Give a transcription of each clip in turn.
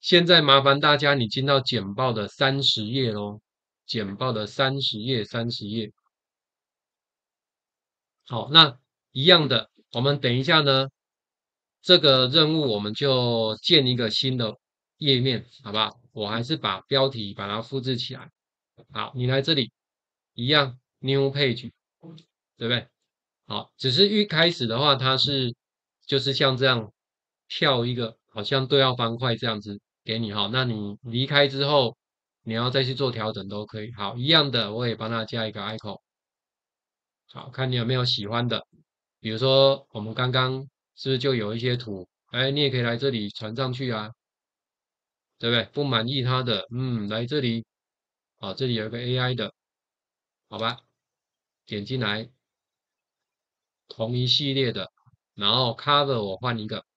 现在麻烦大家，你进到简报的30页咯，简报的30页。好，那一样的，我们等一下呢，这个任务我们就建一个新的页面，好不好？我还是把标题把它复制起来。好，你来这里一样 New Page，对不对？好，只是一开始的话，它是就是像这样跳一个，好像对号方块这样子给你哈。那你离开之后，你要再去做调整都可以。好，一样的，我也帮它加一个 icon。好，看你有没有喜欢的，比如说我们刚刚是不是就有一些图，哎，你也可以来这里传上去啊，对不对？不满意它的，来这里，啊，这里有一个 AI 的，好吧？点进来，同一系列的，然后 cover 我换一个。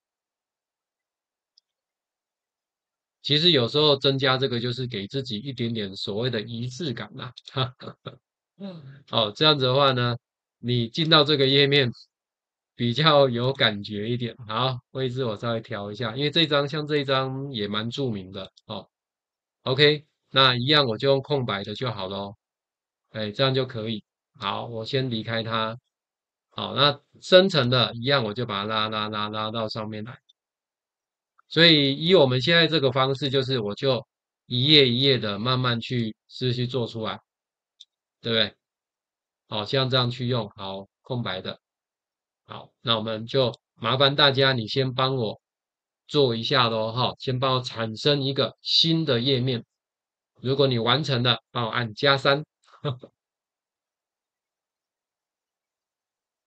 其实有时候增加这个就是给自己一点点所谓的仪式感啦。好，这样子的话呢，你进到这个页面比较有感觉一点。好，位置我稍微调一下，因为这张像这一张也蛮著名的哦。OK，那一样我就用空白的就好咯。哎，这样就可以。好，我先离开它。好，那生成的一样，我就把它拉到上面来。所以以我们现在这个方式，就是我就一页一页的慢慢去做出来，对不对？好，像这样去用，好，空白的，好，那我们就麻烦大家，你先帮我做一下咯，哈，先帮我产生一个新的页面。如果你完成了，帮我按+3。